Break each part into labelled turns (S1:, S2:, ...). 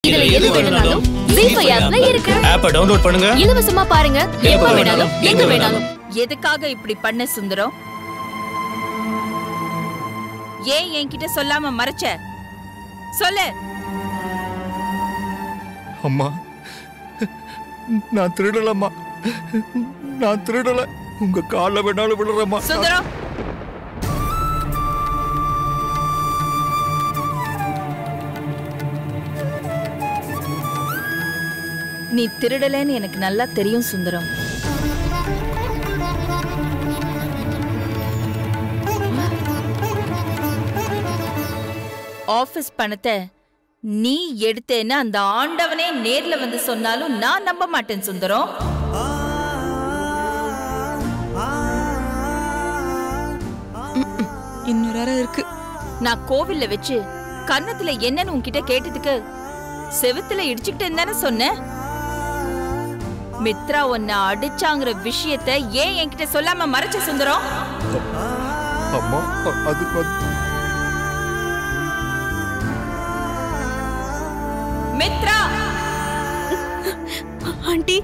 S1: இதுல எது வேணும்னாலும் ZEE5 ஆப்ல இருக்கு.
S2: ஆப்பை டவுன்லோட் பண்ணுங்க.
S1: இலவசமா பாருங்க. எப்ப வேணாலும் எங்க வேணாலும்.
S3: எதுக்காக இப்படி பண்ண சுந்தரம்? ஏன் என்கிட்ட சொல்லாம மறைச்ச? சொல்லு.
S4: அம்மா, நான் திருடலம்மா. நான் திருடல. உங்க கால்ல வேணாலும் விழுறேம்மா.
S3: சுந்தரம், நீ திருடலன்னு எனக்கு நல்லா தெரியும் சுந்தரம். ஆபீஸ் பணத்தை நீ எடுத்தேன்னு அந்த ஆண்டவனே நேர்ல வந்து சொன்னாலும் நான் நம்ப மாட்டேன் சுந்தரம்.
S5: இன்னொரு அறை இருக்கு.
S3: நான் கோவில்ல வச்சு கன்னத்துல என்னன்னு உன்கிட்ட கேட்டதுக்கு செவுத்துல இடிச்சுக்கிட்டு தானே சொன்னேன். மித்ரா உன்னை அடிச்சாங்கிற விஷயத்த ஏன் என்கிட்ட சொல்லாம மறைச்ச சுந்தரம்?
S4: அம்மா, அது
S3: மித்ரா.
S5: ஆண்டி,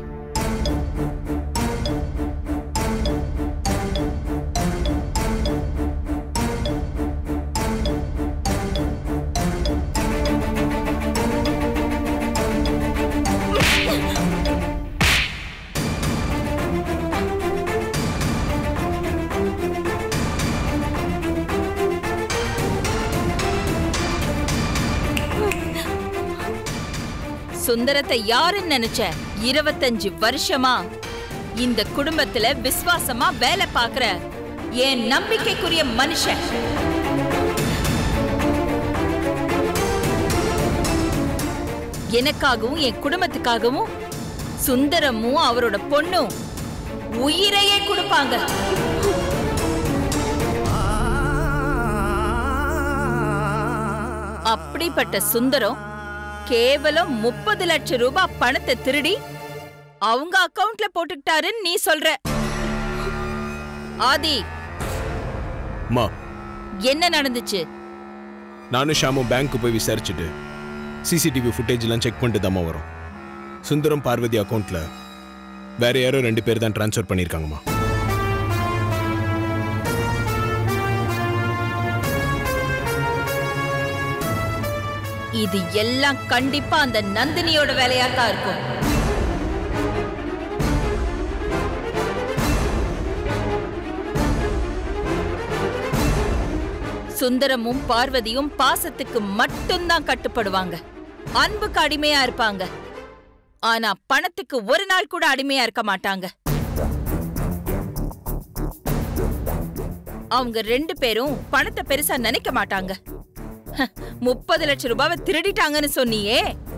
S3: சுந்தரத்தை யாருன்னு நினைச்ச? 25 வருஷமா இந்த குடும்பத்துல விசுவாசமா வேலை பாக்குற என் நம்பிக்கைக்குரிய மனுஷன். எனக்காகவும் என் குடும்பத்துக்காகவும் சுந்தரமும் அவரோட பொண்ணும் உயிரையே கொடுப்பாங்க. அப்படிப்பட்ட சுந்தரம் கேவலம் 30 லட்சம் ரூபாய் பணத்தை திருடி அவங்க அக்கவுண்ட்ல போட்டுக்கிட்டாருன்னு நீ சொல்ற. ஆதி, என்ன நடந்துச்சு?
S6: நானும் ஷாமும் பேங்க் போய் விசாரிச்சுட்டு சிசிடிவி ஃபுட்டேஜ் எல்லாம் செக் பண்ணிட்டு தான் வரோம். சுந்தரம் பார்வதி அக்கவுண்ட்ல வேற யாரோ 2 பேர் தான் டிரான்ஸ்ஃபர் பண்ணிருக்காங்கம்மா.
S3: இது எல்லாம் கண்டிப்பா அந்த நந்தினியோட வேலையா தான் இருக்கும். சுந்தரமும் பார்வதியும் பாசத்துக்கு மட்டும்தான் கட்டுப்படுவாங்க, அன்புக்கு அடிமையா இருப்பாங்க. ஆனா பணத்துக்கு ஒரு நாள் கூட அடிமையா இருக்க மாட்டாங்க. அவங்க 2 பேரும் பணத்தை பெருசா நினைக்க மாட்டாங்க. 30 லட்சம் ரூபாவை திருடிட்டாங்கன்னு சொன்னியே,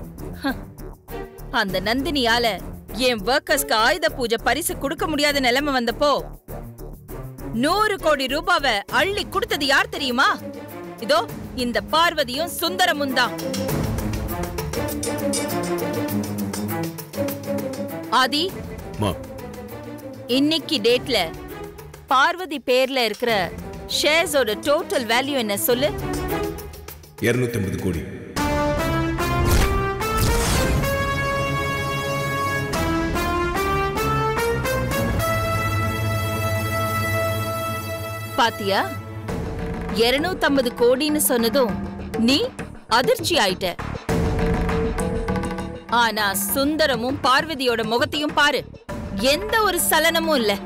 S3: அந்த நந்தினியால என் ஒர்க்கர்ஸ்க்கு ஆயுத பூஜை பரிசு கொடுக்க முடியாத நிலைமை வந்தப்போ 100 கோடி ரூபாவை அள்ளி கொடுத்தது யார் தெரியுமா? இதோ இந்த பார்வதியும் சுந்தரமும் தான். ஆதி, இன்னைக்கு டேட்ல பார்வதி பேர்ல இருக்கிற ஷேர்ஸோட டோட்டல் வேல்யூ என்ன சொல்லு?
S6: 250 கோடி.
S3: பாத்தியா, 250 கோடின்னு சொன்னதும் நீ அதிர்ச்சி ஆயிட்ட. ஆனா சுந்தரமும் பார்வதியோட முகத்தையும் பாரு, எந்த ஒரு சலனமும் இல்ல.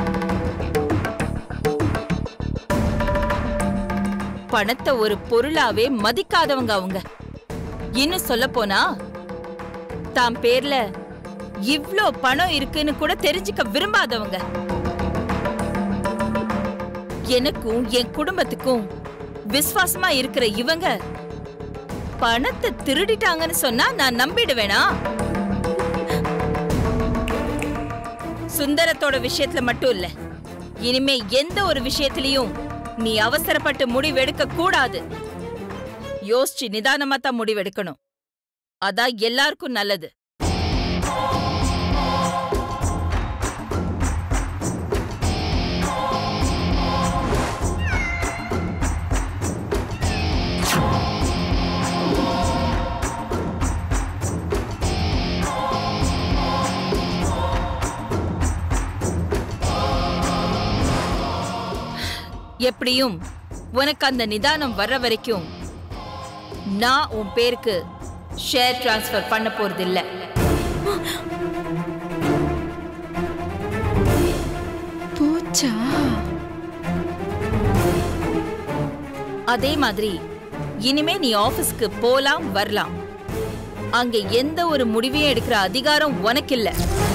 S3: பணத்தை ஒரு பொருளாவே மதிக்காதவங்க அவங்க. இன்னும் சொல்ல போனா தாம் பேர்ல இவ்ளோ பணம் இருக்குன்னு கூட தெரிஞ்சுக்க விரும்பாதவங்க. எனக்கும் என் குடும்பத்துக்கும் விசுவாசமா இருக்கிற இவங்க பணத்தை திருடிட்டாங்கன்னு சொன்னா நான் நம்பிடுவேனா? சுந்தரத்தோட விஷயத்துல மட்டும் இல்ல, இனிமே எந்த ஒரு விஷயத்திலையும் நீ அவசரப்பட்டு முடிவெடுக்க கூடாது. யோசிச்சு நிதானமா தான் முடிவெடுக்கணும். அதான் எல்லாருக்கும் நல்லது. எப்படியும் உனக்கு அந்த நிதானம் வர்ற வரைக்கும் நான் உன் பேருக்கு ஷேர் டிரான்ஸ்ஃபர் பண்ண போறதில்ல.
S2: போச்சா?
S3: அதே மாதிரி இனிமே நீ ஆபீஸ்க்கு போலாம் வரலாம். அங்க எந்த ஒரு முடிவையும் எடுக்கிற அதிகாரம் உனக்கு இல்ல.